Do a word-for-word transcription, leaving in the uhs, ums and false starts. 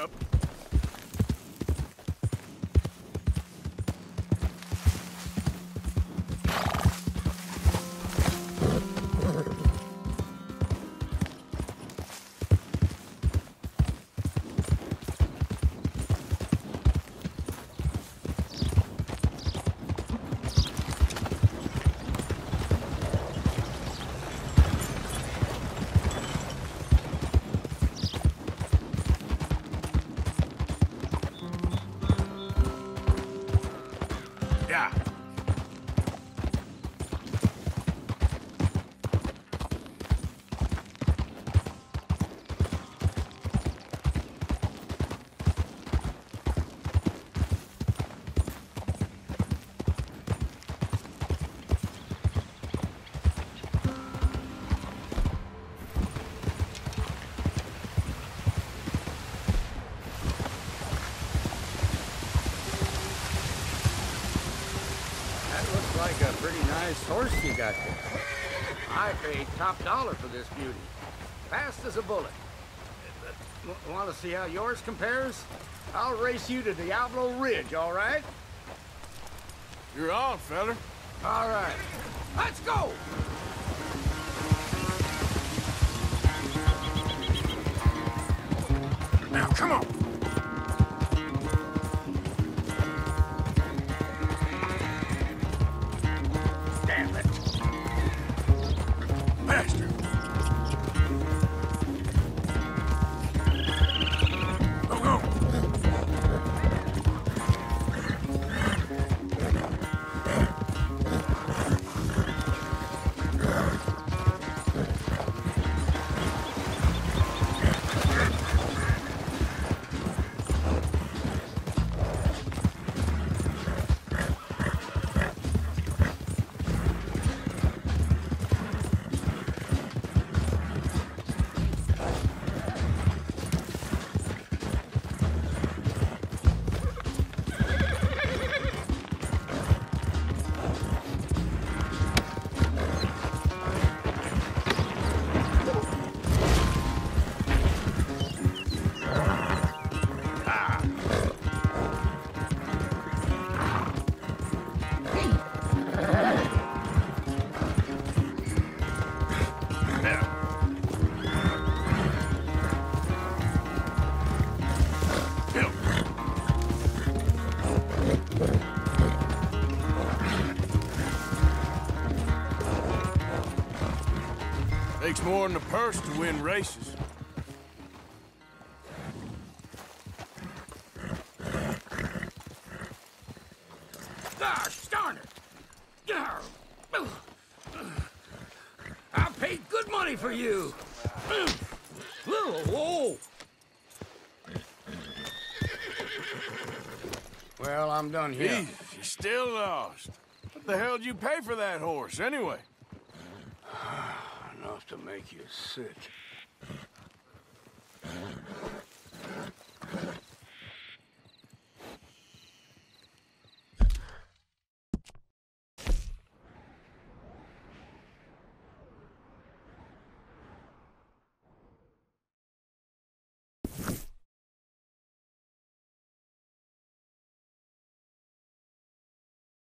up. Yeah. That looks like a pretty nice horse you got there. I paid top dollar for this beauty. Fast as a bullet. Want to see how yours compares? I'll race you to Diablo Ridge, all right? You're on, feller. All right. Let's go! Now, come on. Damn it. Faster. Go, go. Takes more than a purse to win races. Gosh darn it! I paid good money for you! Whoa! Well, I'm done here. Jesus, you're still lost. What the hell did you pay for that horse, anyway? Enough to make you sick.